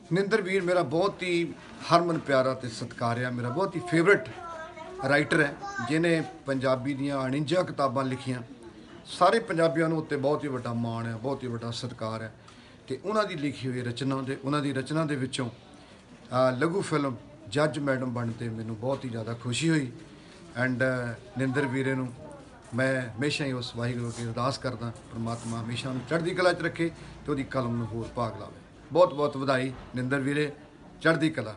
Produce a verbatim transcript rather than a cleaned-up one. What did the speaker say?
ਨਿੰਦਰ ਵੀਰ ਮੇਰਾ ਬਹੁਤ ਹੀ ਹਰਮਨ ਪਿਆਰਾ ਤੇ ਸਤਿਕਾਰਿਆ, ਮੇਰਾ ਬਹੁਤ ਹੀ ਫੇਵਰਟ ਰਾਈਟਰ ਹੈ, ਜਿਨੇ ਪੰਜਾਬੀ ਦੀਆਂ ਅਣਿੰਜਾ ਕਿਤਾਬਾਂ ਲਿਖੀਆਂ। ਸਾਰੇ ਪੰਜਾਬੀਆਂ ਨੂੰ ਉੱਤੇ ਬਹੁਤ ਹੀ ਵੱਡਾ ਮਾਣ ਹੈ, ਬਹੁਤ ਹੀ ਵੱਡਾ ਸਤਿਕਾਰ ਹੈ। ਤੇ ਉਹਨਾਂ ਦੀ ਲਿਖੀ ਹੋਈ ਰਚਨਾ ਦੇ ਉਹਨਾਂ ਦੀ ਰਚਨਾ ਦੇ ਵਿੱਚੋਂ ਲਘੂ ਫਿਲਮ ਜੱਜ ਮੈਡਮ ਬਣ 'ਤੇ ਮੈਨੂੰ ਬਹੁਤ ਹੀ ਜ਼ਿਆਦਾ ਖੁਸ਼ੀ ਹੋਈ। ਐਂਡ ਨਿੰਦਰ ਵੀਰੇ ਨੂੰ ਮੈਂ ਹਮੇਸ਼ਾ ਹੀ ਉਸ ਵਾਹਿਗੁਰੂ ਅੱਗੇ ਅਰਦਾਸ ਕਰਦਾ, ਪਰਮਾਤਮਾ ਹਮੇਸ਼ਾ ਉਹਨੂੰ ਚੜ੍ਹਦੀ ਕਲਾ 'ਚ ਰੱਖੇ ਤੇ ਉਹਦੀ ਕਲਮ ਨੂੰ ਹੋਰ ਭਾਗ ਲਾਵੇ। ਬਹੁਤ ਬਹੁਤ ਵਧਾਈ ਨਿੰਦਰ ਵੀਰੇ, ਚੜ੍ਹਦੀ ਕਲਾ।